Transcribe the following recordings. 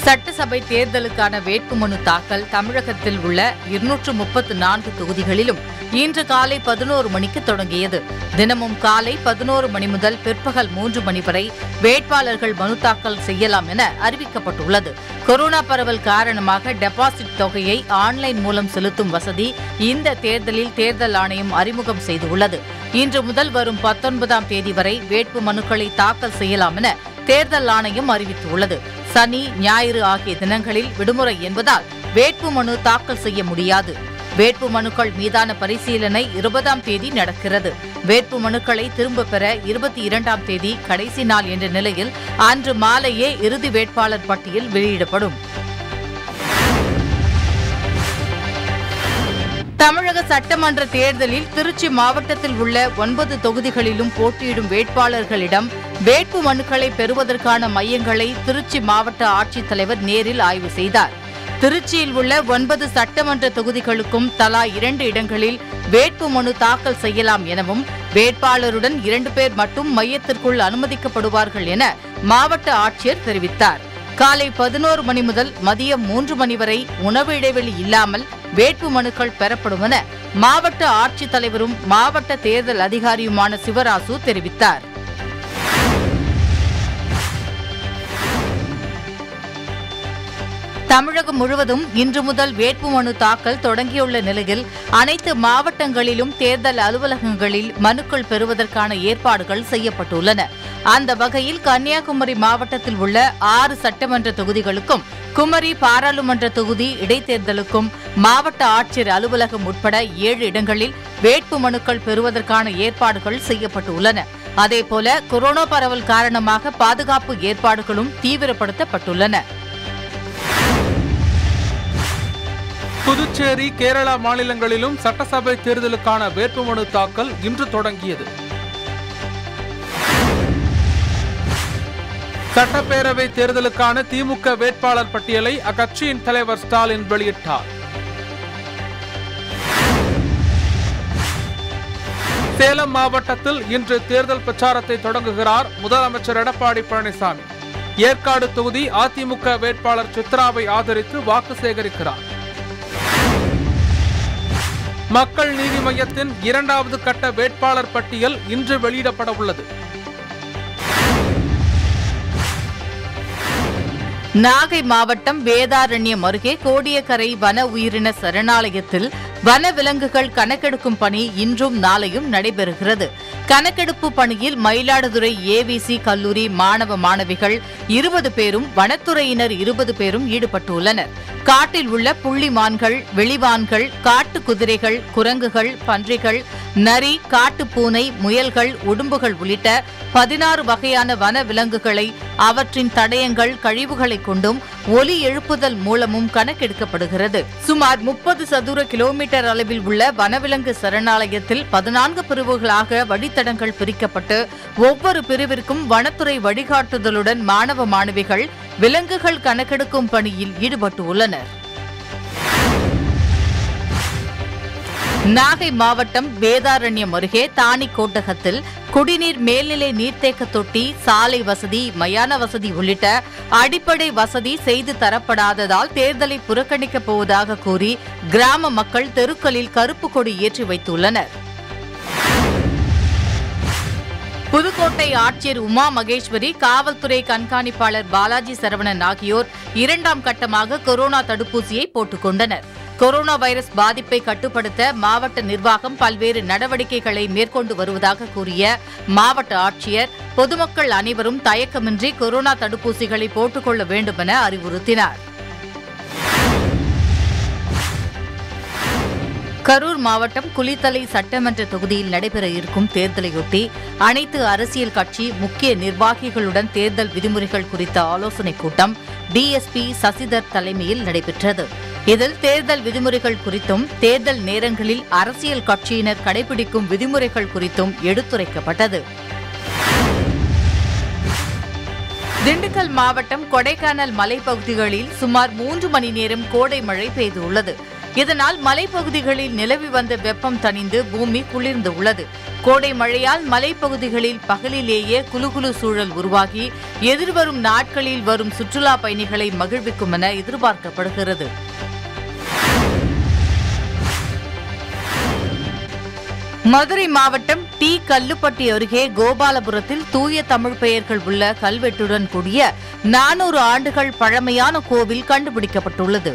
சட்டசபை தேர்தலுக்கான வேட்புமனு தாக்கல் தமிழகத்தில் உள்ள 234 தொகுதிகளிலும் இன்று காலை 11 மணிக்கு தொடங்கியது. தினமும் காலை 11 மணி முதல் பிற்பகல் 3 மணி வரை வேட்பாளர்கள் மனு தாக்கல் செய்யலாம் என அறிவிக்கப்பட்டுள்ளது. கொரோனா பரவல் காரணமாக டெபாசிட் தொகையை ஆன்லைன் மூலம் செலுத்தும் வசதி இந்த தேர்தலில் தேர்தல் ஆணையம் அறிமுகம் செய்துள்ளது. இன்று முதல் வரும் 19ஆம் தேதி வரை வேட்பு மனுக்களை தாக்கல் செய்யலாம் என தேர்தல் ஆணையம் அறிவித்துள்ளது. சனி, ஞாயிறு ஆகிய தினங்களில் விடுமுறை என்பதால் வேட்புமனு தாக்கல் செய்ய முடியாது. வேட்புமனுக்கள் மீதான பரிசீலனை 20ஆம் தேதி நடக்கிறது. வேட்புமனுக்களை திரும்பப் பெற 22ஆம் தேதி கடைசி நாள் என்ற நிலையில் அன்று மாலையே இறுதி வேட்பாளர் பட்டியல் வெளியிடப்படும். தமிழக சட்டமன்ற தேர்தலில் திருச்சி மாவட்டத்தில் உள்ள 9 தொகுதிகளிலும் போட்டியிடும் வேட்பாளர்களிடம் வேட்பு மனுக்களை பெறுவதற்கான மையங்களை திருச்சி மாவட்ட ஆட்சித்தலைவர் நேரில் ஆய்வு செய்தார். திருச்சியில் உள்ள 9 சட்டமன்ற தொகுதிகளுக்கும் தலா 2 இடங்களில் வேட்பு மனு தாக்கல் செய்யலாம் எனவும் வேட்பாளருடன் 2 பேர் மட்டும் மையத்திற்குள் அனுமதிக்கப்படுவார்கள் என மாவட்ட ஆட்சியர் தெரிவித்தார். காலை 11 மணி முதல் மதியம் 3 மணி வரை உணவு இடைவெளி இல்லாமல் வேட்பு மனுக்கள் பெறப்படும் என மாவட்ட ஆட்சித்தலைவரும் மாவட்ட தேர்தல் அதிகாரியுமான சிவராசு தெரிவித்தார். தமிழகம் முழுவதும் இன்று முதல் வேட்புமனு தாக்கல் தொடங்கியுள்ள நிலையில் அனைத்து மாவட்டங்களிலும் தேர்தல் அலுவலகங்களில் மனுக்கள் பெறுவதற்கான ஏற்பாடுகள் செய்யப்பட்டுள்ளன. அந்த வகையில் கன்னியாகுமரி மாவட்டத்தில் உள்ள 6 சட்டமன்ற தொகுதிகளுக்கும் குமரி பாராளுமன்ற தொகுதி இடைத்தேர்தலுக்கும் மாவட்ட ஆட்சியர் அலுவலகம் உட்பட 7 இடங்களில் வேட்பு மனுக்கள் பெறுவதற்கான ஏற்பாடுகள் செய்யப்பட்டுள்ளன. அதேபோல கொரோனா பரவல் காரணமாக பாதுகாப்பு ஏற்பாடுகளும் தீவிரப்படுத்தப்பட்டுள்ளன. புதுச்சேரி, கேரளா மாநிலங்களிலும் சட்டசபை தேர்தலுக்கான வேட்புமனு தாக்கல் இன்று தொடங்கியது. சட்டப்பேரவை தேர்தலுக்கான திமுக வேட்பாளர் பட்டியலை அக்கட்சியின் தலைவர் ஸ்டாலின் வெளியிட்டார். சேலம் மாவட்டத்தில் இன்று தேர்தல் பிரச்சாரத்தை தொடங்குகிறார் முதலமைச்சர் எடப்பாடி பழனிசாமி. ஏற்காடு தொகுதி அதிமுக வேட்பாளர் சித்ராவை ஆதரித்து வாக்கு சேகரிக்கிறார். மக்கள் நீதி மய்யத்தின் 2வது கட்ட வேட்பாளர் பட்டியல் இன்று வெளியிடப்பட உள்ளது. நாகை மாவட்டம் வேதாரண்யம் அருகே கோடியக்கரை வன உயிரின சரணாலயத்தில் வன விலங்குகள் கணக்கெடுக்கும் பணி இன்றும் நாளையும் நடைபெறுகிறது. கணக்கெடுப்பு பணியில் மயிலாடுதுறை ஏவிசி கல்லூரி மாணவ மாணவிகள் 20 பேரும் வனத்துறையினர் 20 பேரும் ஈடுபட்டுள்ளனர். காட்டில் உள்ள புள்ளிமான்கள், வெளிவான்கள், காட்டு குதிரைகள், குரங்குகள், பன்றிகள், நரி, காட்டுப்பூனை, முயல்கள், உடும்புகள் உள்ளிட்ட 16 வகையான வன விலங்குகளை அவற்றின் தடயங்கள், கழிவுகளை கொண்டும் ஒலி எழுப்புதல் மூலமும் கணக்கெடுக்கப்படுகிறது. சுமார் 30 சதுர கிலோமீட்டர் அளவில் உள்ள வனவிலங்கு சரணாலயத்தில் 14 பிரிவுகளாக வழித்தடங்கள் பிரிக்கப்பட்டு ஒவ்வொரு பிரிவிற்கும் வனத்துறை வழிகாட்டுதலுடன் மாணவ மாணவிகள் விலங்குகள் கணக்கெடுக்கும் பணியில் ஈடுபட்டுள்ளனர். நாகை மாவட்டம் வேதாரண்யம் அருகே தானி கோட்டகத்தில் குடிநீர் மேல்நிலை நீர்த்தேக்க தொட்டி, சாலை வசதி, மயான வசதி உள்ளிட்ட அடிப்படை வசதி செய்து தரப்படாததால் தேர்தலை புறக்கணிக்கப் போவதாக கூறி கிராம மக்கள் தெருக்களில் கருப்பு கொடி ஏற்றி வைத்துள்ளனர். புதுக்கோட்டை ஆட்சியர் உமா மகேஸ்வரி, காவல்துறை கண்காணிப்பாளர் பாலாஜி சரவணன் ஆகியோர் 2ஆம் கட்டமாக கொரோனா தடுப்பூசியை போட்டுக் கொண்டனர். கொரோனா வைரஸ் பாதிப்பை கட்டுப்படுத்த மாவட்ட நிர்வாகம் பல்வேறு நடவடிக்கைகளை மேற்கொண்டு வருவதாக கூறிய மாவட்ட ஆட்சியர் பொதுமக்கள் அனைவரும் தயக்கமின்றி கொரோனா தடுப்பூசிகளை போட்டுக் கொள்ள வேண்டும் என அறிவுறுத்தினார். கரூர் மாவட்டம் குளித்தலை சட்டமன்ற தொகுதியில் நடைபெற இருக்கும் தேர்தலையொட்டி அனைத்து அரசியல் கட்சி முக்கிய நிர்வாகிகளுடன் தேர்தல் விதிமுறைகள் குறித்த ஆலோசனைக் கூட்டம் டிஎஸ்பி சசிதர் தலைமையில் நடைபெற்றது. இதில் தேர்தல் விதிமுறைகள் குறித்தும் தேர்தல் நேரங்களில் அரசியல் கட்சியினர் கடைபிடிக்கும் விதிமுறைகள் குறித்தும் எடுத்துரைக்கப்பட்டது. திண்டுக்கல் மாவட்டம் கொடைக்கானல் மலைப்பகுதிகளில் சுமார் 3 மணி நேரம் கோடை மழை பெய்துள்ளது. இதனால் மலைப்பகுதிகளில் நிலவி வந்த வெப்பம் தணிந்து பூமி குளிர்ந்து உள்ளது. கோடை மழையால் மலைப்பகுதிகளில் பகலிலேயே குலுகுலு சூழல் உருவாகி எதிர்வரும் நாட்களில் வரும் சுற்றுலா பயணிகளை மகிழ்விக்கும் என எதிர்பார்க்கப்படுகிறது. மதுரை மாவட்டம் டி. கல்லுப்பட்டி அருகே கோபாலபுரத்தில் தூய தமிழ் பெயர்கள் உள்ள கல்வெட்டுடன் கூடிய 400 ஆண்டுகள் பழமையான கோவில் கண்டுபிடிக்கப்பட்டுள்ளது.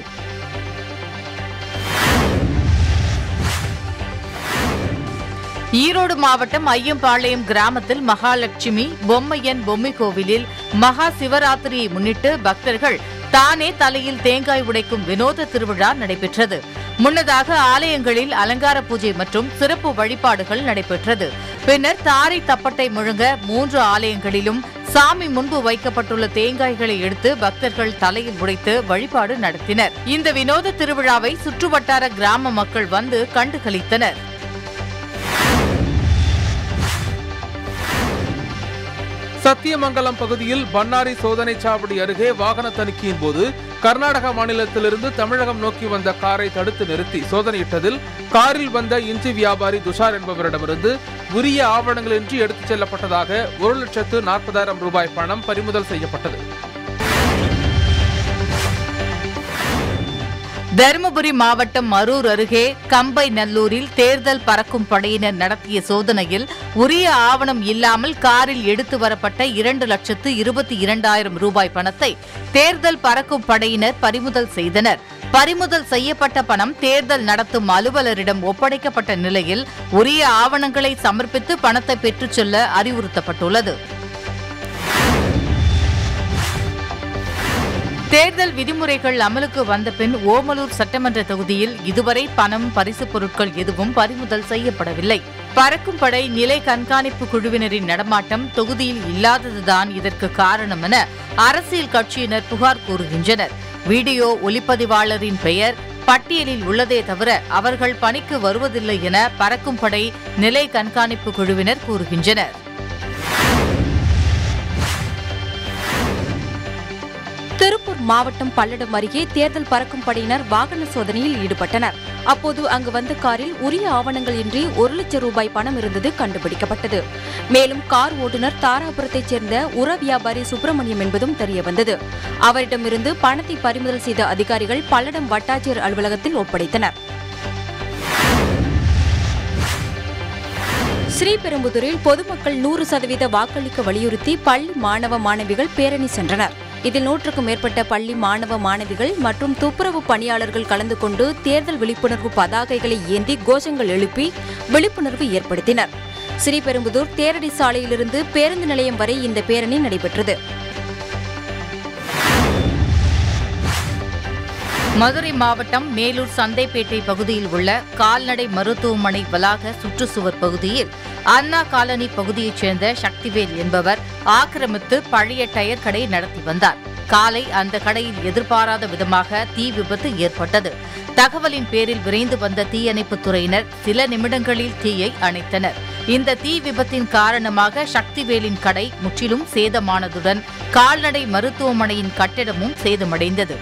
ஈரோடு மாவட்டம் ஐயம்பாளையம் கிராமத்தில் மகாலட்சுமி பொம்மையன் பொம்மை கோவிலில் மகா சிவராத்திரியை முன்னிட்டு பக்தர்கள் தானே தலையில் தேங்காய் உடைக்கும் வினோத திருவிழா நடைபெற்றது. முன்னதாக ஆலயங்களில் அலங்கார பூஜை மற்றும் சிறப்பு வழிபாடுகள் நடைபெற்றது. பின்னர் தாரை தப்பட்டை முழங்க 3 ஆலயங்களிலும் சாமி முன்பு வைக்கப்பட்டுள்ள தேங்காய்களை எடுத்து பக்தர்கள் தலையில் உடைத்து வழிபாடு நடத்தினர். இந்த வினோத திருவிழாவை சுற்றுவட்டார கிராம மக்கள் வந்து கண்டுகளித்தனர். சத்தியமங்கலம் பகுதியில் பன்னாரி சோதனை சாவடி அருகே வாகன தணிக்கையின் போது கர்நாடக மாநிலத்திலிருந்து தமிழகம் நோக்கி வந்த காரை தடுத்து நிறுத்தி சோதனையிட்டதில் காரில் வந்த இஞ்சி வியாபாரி துஷார் என்பவரிடமிருந்து உரிய ஆவணங்களின்றி எடுத்துச் செல்லப்பட்டதாக 1,40,000 ரூபாய் பணம் பறிமுதல் செய்யப்பட்டது. தருமபுரி மாவட்டம் அரூர் அருகே கம்பை நல்லூரில் தேர்தல் பறக்கும் படையினர் நடத்திய சோதனையில் உரிய ஆவணம் இல்லாமல் காரில் எடுத்து வரப்பட்ட 2,22,000 ரூபாய் பணத்தை தேர்தல் பறக்கும் படையினர் பறிமுதல் செய்தனர். பறிமுதல் செய்யப்பட்ட பணம் தேர்தல் நடத்தும் அலுவலரிடம் ஒப்படைக்கப்பட்ட நிலையில் உரிய ஆவணங்களை சமர்ப்பித்து பணத்தை பெற்றுச் செல்ல அறிவுறுத்தப்பட்டுள்ளது. தேர்தல் விதிமுறைகள் அமலுக்கு வந்த பின் ஓமலூர் சட்டமன்ற தொகுதியில் இதுவரை பணம், பரிசுப் பொருட்கள் எதுவும் பறிமுதல் செய்யப்படவில்லை. பறக்கும் படை நிலை கண்காணிப்பு குழுவினரின் நடமாட்டம் தொகுதியில் இல்லாததுதான் இதற்கு காரணம் என அரசியல் கட்சியினர் புகார் கூறுகின்றனர். வீடியோ ஒளிப்பதிவாளரின் பெயர் பட்டியலில் உள்ளதே தவிர அவர்கள் பணிக்கு வருவதில்லை என பறக்கும் படை நிலை கண்காணிப்பு குழுவினர் கூறுகின்றனர். திருப்பூர் மாவட்டம் பல்லடம் அருகே தேர்தல் பறக்கும் படையினர் வாகன சோதனையில் ஈடுபட்டனர். அப்போது அங்கு வந்த காரில் உரிய ஆவணங்கள் இன்றி 1,00,000 ரூபாய் பணம் இருந்தது கண்டுபிடிக்கப்பட்டது. மேலும் கார் ஓட்டுநர் தாராபுரத்தைச் சேர்ந்த உர வியாபாரி சுப்பிரமணியம் என்பதும் தெரியவந்தது. அவரிடமிருந்து பணத்தை பறிமுதல் செய்த அதிகாரிகள் பல்லடம் வட்டாட்சியர் அலுவலகத்தில் ஒப்படைத்தனர். ஸ்ரீபெரும்புதூரில் பொதுமக்கள் 100% வாக்களிக்க வலியுறுத்தி பள்ளி மாணவ மாணவிகள் பேரணி சென்றனர். இதில் 100க்கும் மேற்பட்ட பள்ளி மாணவ மாணவிகள் மற்றும் துப்புரவு பணியாளர்கள் கலந்து கொண்டு தேர்தல் விழிப்புணர்வு பதாகைகளை ஏந்தி கோஷங்கள் எழுப்பி விழிப்புணர்வு ஏற்படுத்தினர். ஸ்ரீபெரும்புதூர் தேரடி சாலையிலிருந்து பேருந்து நிலையம் வரை இந்த பேரணி நடைபெற்றது. மதுரை மாவட்டம் மேலூர் சந்தைப்பேட்டை பகுதியில் உள்ள கால்நடை மருத்துவமனை வளாக சுற்றுச்சுவர் பகுதியில் அண்ணா காலனி பகுதியைச் சேர்ந்த சக்திவேல் என்பவர் ஆக்கிரமித்து பழைய டயர் கடை நடத்தி வந்தார். காலை அந்த கடையில் எதிர்பாராத விதமாக தீ விபத்து ஏற்பட்டது. தகவலின் பேரில் விரைந்து வந்த தீயணைப்புத் துறையினர் சில நிமிடங்களில் தீயை அணைத்தனர். இந்த தீ விபத்தின் காரணமாக சக்திவேலின் கடை முற்றிலும் சேதமானதுடன் கால்நடை மருத்துவமனையின் கட்டிடமும் சேதமடைந்தது.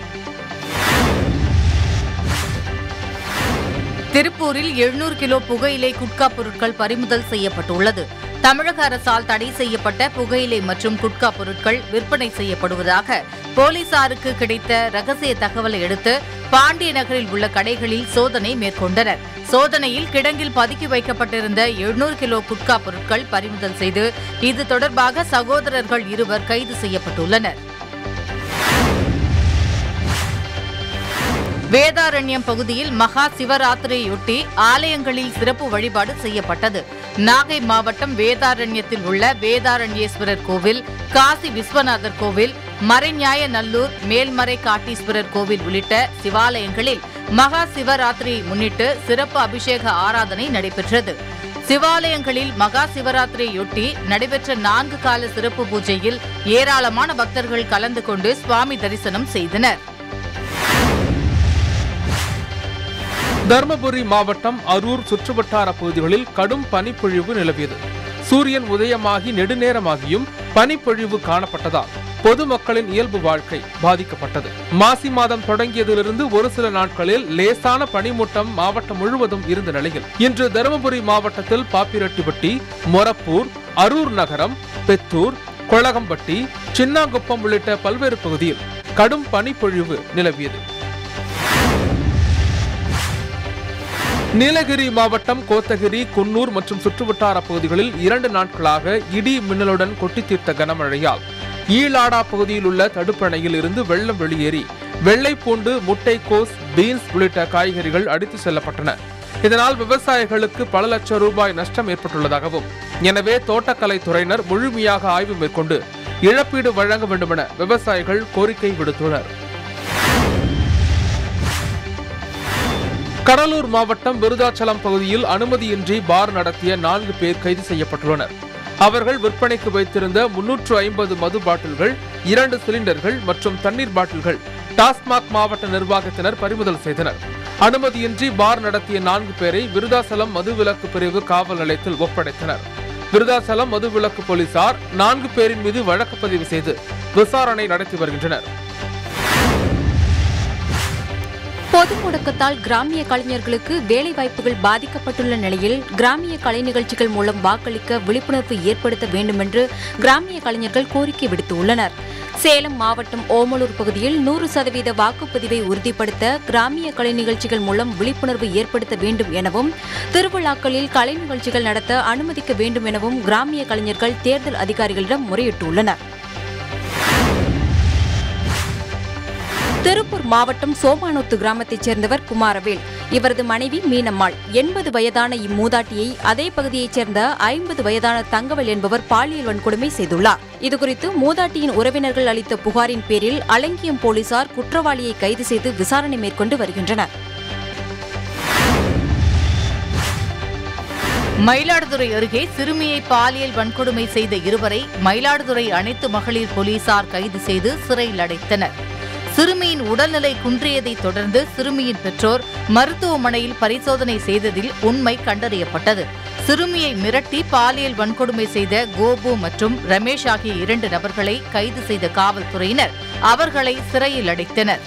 திருப்பூரில் 700 கிலோ புகையிலை குட்கா பொருட்கள் பறிமுதல் செய்யப்பட்டுள்ளது. தமிழக அரசால் தடை செய்யப்பட்ட புகையிலை மற்றும் குட்கா பொருட்கள் விற்பனை செய்யப்படுவதாக போலீசாருக்கு கிடைத்த ரகசிய தகவலை அடுத்து பாண்டிய நகரில் உள்ள கடைகளில் சோதனை மேற்கொண்டனர். சோதனையில் கிடங்கில் பதுக்கி வைக்கப்பட்டிருந்த 700 கிலோ குட்கா பொருட்கள் பறிமுதல் செய்து இது தொடர்பாக சகோதரர்கள் 2 கைது செய்யப்பட்டுள்ளனர். வேதாரண்யம் பகுதியில் மகா சிவராத்திரியொட்டி ஆலயங்களில் சிறப்பு வழிபாடு செய்யப்பட்டது. நாகை மாவட்டம் வேதாரண்யத்தில் உள்ள வேதாரண்யேஸ்வரர் கோவில், காசி விஸ்வநாதர் கோவில், மறைஞாய நல்லூர் மேல்மறை காட்டீஸ்வரர் கோவில் உள்ளிட்ட சிவாலயங்களில் மகா சிவராத்திரியை முன்னிட்டு சிறப்பு அபிஷேக ஆராதனை நடைபெற்றது. சிவாலயங்களில் மகா சிவராத்திரியொட்டி நடைபெற்ற 4 கால சிறப்பு பூஜையில் ஏராளமான பக்தர்கள் கலந்து கொண்டு சுவாமி தரிசனம் செய்தனர். தருமபுரி மாவட்டம் அரூர் சுற்றுவட்டார பகுதிகளில் கடும் பனிப்பொழிவு நிலவியது. சூரியன் உதயமாகி நெடுநேரமாகியும் பனிப்பொழிவு காணப்பட்டதால் பொதுமக்களின் இயல்பு வாழ்க்கை பாதிக்கப்பட்டது. மாசி மாதம் தொடங்கியதிலிருந்து ஒரு சில நாட்களில் லேசான பனிமூட்டம் மாவட்டம் முழுவதும் இருந்த நிலையில் இன்று தருமபுரி மாவட்டத்தில் பாப்பிரெட்டிப்பட்டி, மொரப்பூர், அரூர் நகரம், பெத்தூர், கொளகம்பட்டி, சின்னாங்குப்பம் உள்ளிட்ட பல்வேறு பகுதியில் கடும் பனிப்பொழிவு நிலவியது. நீலகிரி மாவட்டம் கோத்தகிரி, குன்னூர் மற்றும் சுற்றுவட்டார பகுதிகளில் 2 நாட்களாக இடி மின்னலுடன் கொட்டி தீர்த்த கனமழையால் ஈலாடா பகுதியில் உள்ள தடுப்பணையில் இருந்து வெள்ளம் வெளியேறி வெள்ளைப்பூண்டு, முட்டைக்கோஸ், பீன்ஸ் உள்ளிட்ட காய்கறிகள் அடித்து செல்லப்பட்டன. இதனால் விவசாயிகளுக்கு பல லட்சம் ரூபாய் நஷ்டம் ஏற்பட்டுள்ளதாகவும், எனவே தோட்டக்கலை துறையினர் முழுமையாக ஆய்வு மேற்கொண்டு இழப்பீடு வழங்க வேண்டுமென விவசாயிகள் கோரிக்கை விடுத்துள்ளனர். கடலூர் மாவட்டம் விருதாச்சலம் பகுதியில் அனுமதியின்றி பார் நடத்திய 4 பேர் கைது செய்யப்பட்டுள்ளனர். அவர்கள் விற்பனைக்கு வைத்திருந்த 350 மது பாட்டில்கள், 2 சிலிண்டர்கள் மற்றும் தண்ணீர் பாட்டில்கள் டாஸ்மாக் மாவட்ட நிர்வாகத்தினர் பறிமுதல் செய்தனர். அனுமதியின்றி பார் நடத்திய 4 பேரை விருதாச்சலம் மதுவிலக்கு பிரிவு காவல் நிலையத்தில் ஒப்படைத்தனர். விருதாச்சலம் மதுவிலக்கு போலீசார் 4 பேரின் மீது வழக்கு பதிவு செய்து விசாரணை நடத்தி வருகின்றனர். பொது முடக்கத்தால் கிராமிய கலைஞர்களுக்கு வேலை வாய்ப்புகள் பாதிக்கப்பட்டுள்ள நிலையில் கிராமிய கலை நிகழ்ச்சிகள் மூலம் வாக்களிக்க விழிப்புணர்வு ஏற்படுத்த வேண்டும் என்று கிராமிய கலைஞர்கள் கோரிக்கை விடுத்துள்ளனர். சேலம் மாவட்டம் ஓமலூர் பகுதியில் 100% வாக்குப்பதிவை உறுதிப்படுத்த கிராமிய கலை நிகழ்ச்சிகள் மூலம் விழிப்புணர்வு ஏற்படுத்த வேண்டும் எனவும், திருவிழாக்களில் கலை நிகழ்ச்சிகள் நடத்த அனுமதிக்க வேண்டும் எனவும் கிராமிய கலைஞர்கள் தேர்தல் அதிகாரிகளிடம் முறையிட்டுள்ளனர். திருப்பூர் மாவட்டம் சோமானூத்து கிராமத்தைச் சேர்ந்தவர் குமாரவேல். இவரது மனைவி மீனம்மாள். 80 வயதான இம்மூதாட்டியை அதே பகுதியைச் சேர்ந்த 50 வயதான தங்கவேல் என்பவர் பாலியல் வன்கொடுமை செய்துள்ளார். இதுகுறித்து மூதாட்டியின் உறவினர்கள் அளித்த புகாரின் பேரில் அலங்கியம் போலீசார் குற்றவாளியை கைது செய்து விசாரணை மேற்கொண்டு வருகின்றனர். மயிலாடுதுறை அருகே சிறுமியை பாலியல் வன்கொடுமை செய்த 2 பேரை மயிலாடுதுறை அனைத்து மகளிர் போலீசார் கைது செய்து சிறையில் அடைத்தனர். சிறுமியின் உடல்நிலை குன்றியதை தொடர்ந்து சிறுமியின் பெற்றோர் மருத்துவமனையில் பரிசோதனை செய்ததில் உண்மை கண்டறியப்பட்டது. சிறுமியை மிரட்டி பாலியல் வன்கொடுமை செய்த கோபு மற்றும் ரமேஷ் ஆகிய 2 நபர்களை கைது செய்த காவல்துறையினர் அவர்களை சிறையில் அடைத்தனர்.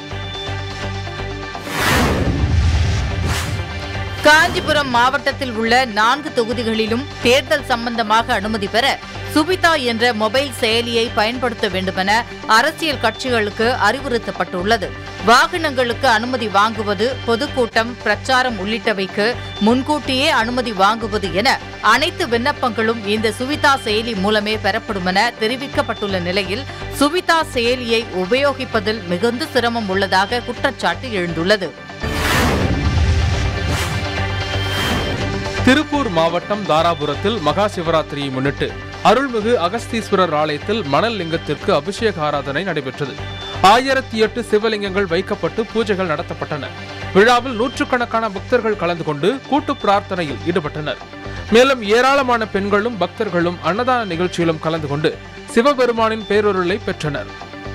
காஞ்சிபுரம் மாவட்டத்தில் உள்ள 4 தொகுதிகளிலும் தேர்தல் சம்பந்தமாக அனுமதி பெற சுபிதா என்ற மொபைல் செயலியை பயன்படுத்த வேண்டுமென அரசியல் கட்சிகளுக்கு அறிவுறுத்தப்பட்டுள்ளது. வாகனங்களுக்கு அனுமதி வாங்குவது, பொதுக்கூட்டம், பிரச்சாரம் உள்ளிட்டவைக்கு முன்கூட்டியே அனுமதி வாங்குவது என அனைத்து விண்ணப்பங்களும் இந்த சுபிதா செயலி மூலமே பெறப்படும் என தெரிவிக்கப்பட்டுள்ள நிலையில் சுபிதா செயலியை உபயோகிப்பதில் மிகுந்த சிரமம் உள்ளதாக குற்றச்சாட்டு எழுந்துள்ளது. திருப்பூர் மாவட்டம் தாராபுரத்தில் மகா சிவராத்திரியை முன்னிட்டு அருள்மிகு அகஸ்தீஸ்வரர் ஆலயத்தில் மணல் லிங்கத்திற்கு அபிஷேக ஆராதனை நடைபெற்றது. 1008 சிவலிங்கங்கள் வைக்கப்பட்டு பூஜைகள் நடத்தப்பட்டன. விழாவில் 100கணக்கான பக்தர்கள் கலந்து கொண்டு கூட்டு பிரார்த்தனையில் ஈடுபட்டனர். மேலும் ஏராளமான பெண்களும் பக்தர்களும் அன்னதான நிகழ்ச்சியிலும் கலந்து கொண்டு சிவபெருமானின் பேரருளை பெற்றனர்.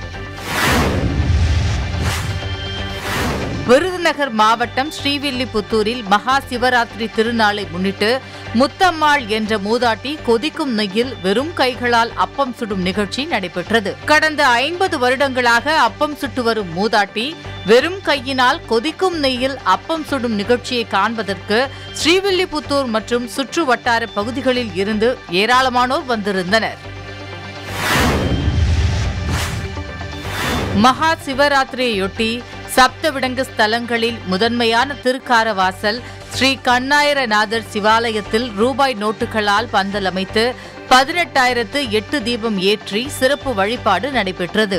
விருதுநகர் மாவட்டம் ஸ்ரீவில்லிபுத்தூரில் மகா சிவராத்திரி திருநாளை முன்னிட்டு முத்தம்மாள் என்ற மூதாட்டி கொதிக்கும் நெய்யில் வெறும் கைகளால் அப்பம் சுடும் நிகழ்ச்சி நடைபெற்றது. கடந்த 50 வருடங்களாக அப்பம் சுட்டு வரும் மூதாட்டி வெறும் கையினால் கொதிக்கும் நெய்யில் அப்பம் சுடும் நிகழ்ச்சியை காண்பதற்கு ஸ்ரீவில்லிபுத்தூர் மற்றும் சுற்று வட்டார பகுதிகளில் இருந்து ஏராளமானோர் வந்திருந்தனர். மகா சிவராத்திரியையொட்டி சப்தவிடங்கு ஸ்தலங்களில் முதன்மையான திருக்காரவாசல் ஸ்ரீ கண்ணாயிரநாதர் சிவாலயத்தில் ரூபாய் நோட்டுகளால் பந்தல் அமைத்து 18,008 தீபம் ஏற்றி சிறப்பு வழிபாடு நடைபெற்றது.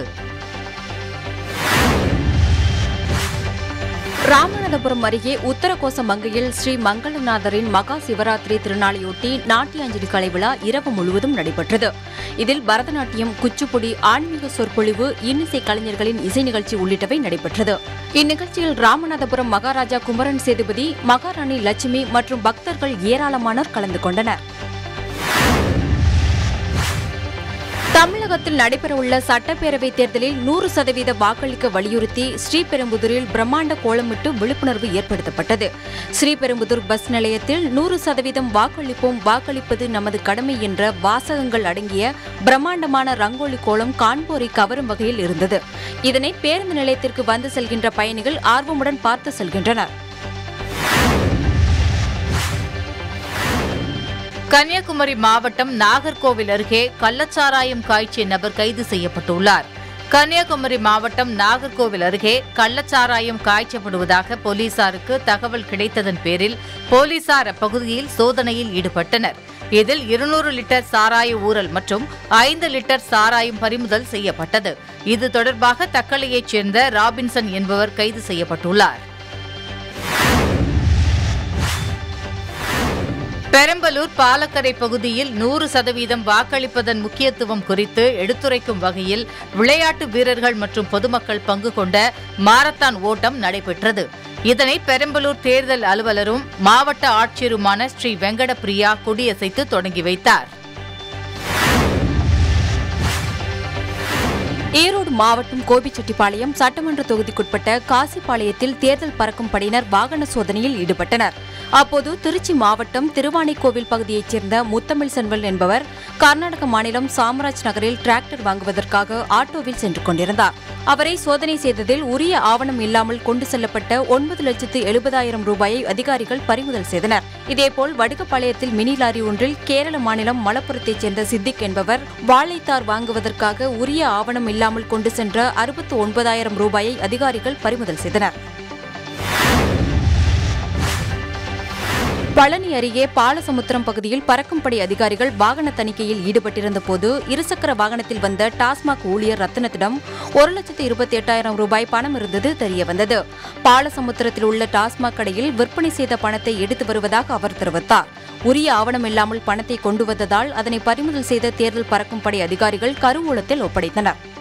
ராமநாதபுரம் அருகே உத்தரகோசமங்கையில் ஸ்ரீ மங்களநாதரின் மகா சிவராத்திரி திருநாளையொட்டி நாட்டியாஞ்சலி கலை விழா இரவு முழுவதும் நடைபெற்றது. இதில் பரதநாட்டியம், குச்சிப்புடி, ஆன்மீக சொற்பொழிவு, இன்னிசை கலைஞர்களின் இசை நிகழ்ச்சி உள்ளிட்டவை நடைபெற்றது. இந்நிகழ்ச்சியில் ராமநாதபுரம் மகாராஜா குமரன் சேதுபதி, மகாராணி லட்சுமி மற்றும் பக்தர்கள் ஏராளமானோர் கலந்து கொண்டனர். தமிழகத்தில் நடைபெறவுள்ள சட்டப்பேரவை தேர்தலில் 100% வாக்களிக்க வலியுறுத்தி ஸ்ரீபெரும்புதூரில் பிரம்மாண்ட கோலமிட்டு விழிப்புணர்வு ஏற்படுத்தப்பட்டது. ஸ்ரீபெரும்புதூர் பஸ் நிலையத்தில் 100% வாக்களிப்போம், வாக்களிப்பது நமது கடமை என்ற வாசகங்கள் அடங்கிய பிரம்மாண்டமான ரங்கோலி கோலம் காண்போரை கவரும் வகையில் இருந்தது. இதனை பேருந்து நிலையத்திற்கு வந்து செல்கின்ற பயணிகள் ஆர்வமுடன் பார்த்து செல்கின்றனர். கன்னியாகுமரி மாவட்டம் நாகர்கோவில் அருகே கள்ளச்சாராயம் காய்ச்சிய நபர் கைது செய்யப்பட்டுள்ளார். கன்னியாகுமரி மாவட்டம் நாகர்கோவில் அருகே கள்ளச்சாராயம் காய்ச்சப்படுவதாக போலீசாருக்கு தகவல் கிடைத்ததன் பேரில் போலீசார் அப்பகுதியில் சோதனையில் ஈடுபட்டனர். இதில் 200 லிட்டர் சாராய ஊறல் மற்றும் 5 லிட்டர் சாராயம் பறிமுதல் செய்யப்பட்டது. இது தொடர்பாக தக்கலையைச் சேர்ந்த ராபின்சன் என்பவர் கைது செய்யப்பட்டுள்ளார். பெரம்பலூர் பாலக்கரை பகுதியில் 100% வாக்களிப்பதன் முக்கியத்துவம் குறித்து எடுத்துரைக்கும் வகையில் விளையாட்டு வீரர்கள் மற்றும் பொதுமக்கள் பங்கு கொண்ட மாரத்தான் ஓட்டம் நடைபெற்றது. இதனை பெரம்பலூர் தேர்தல் அலுவலரும் மாவட்ட ஆட்சியருமான ஸ்ரீ வெங்கட பிரியா கொடியசைத்து தொடங்கி வைத்தார். ஈரோடு மாவட்டம் கோபிச்செட்டிப்பாளையம் சட்டமன்ற தொகுதிக்குட்பட்ட காசிப்பாளையத்தில் தேர்தல் பறக்கும் படையினர் வாகன சோதனையில் ஈடுபட்டனர். அப்போது திருச்சி மாவட்டம் திருவானைக்கோவில் பகுதியைச் சேர்ந்த முத்தமிழ் செல்வன் என்பவர் கர்நாடக மாநிலம் சாம்ராஜ் நகரில் டிராக்டர் வாங்குவதற்காக ஆட்டோவில் சென்று கொண்டிருந்தார். அவரை சோதனை செய்ததில் உரிய ஆவணம் இல்லாமல் கொண்டு செல்லப்பட்ட 9,70,000 ரூபாயை அதிகாரிகள் பறிமுதல் செய்தனர். இதேபோல் வடுகப்பாளையத்தில் மினி லாரி ஒன்றில் கேரள மாநிலம் மலப்புரத்தைச் சேர்ந்த சித்திக் என்பவர் வாழைத்தார் வாங்குவதற்காக உரிய ஆவணம் இல்லாமல் கொண்டு சென்ற 69,000 ரூபாயை அதிகாரிகள் பறிமுதல் செய்தனர். பழனி அருகே பாலசமுத்திரம் பகுதியில் பறக்கும்படை அதிகாரிகள் வாகன தணிக்கையில் ஈடுபட்டிருந்த போது இருசக்கர வாகனத்தில் வந்த டாஸ்மாக் ஊழியர் ரத்தினத்திடம் 1,28,000 ரூபாய் பணம் இருந்தது தெரியவந்தது. பாலசமுத்திரத்தில் உள்ள டாஸ்மாக் கடையில் விற்பனை செய்த பணத்தை எடுத்து வருவதாக அவர் தெரிவித்தார். உரிய ஆவணம் இல்லாமல் பணத்தை கொண்டு வந்ததால் அதனை பறிமுதல் செய்த தேர்தல் பறக்கும் படை அதிகாரிகள் கருவூலத்தில் ஒப்படைத்தனர்.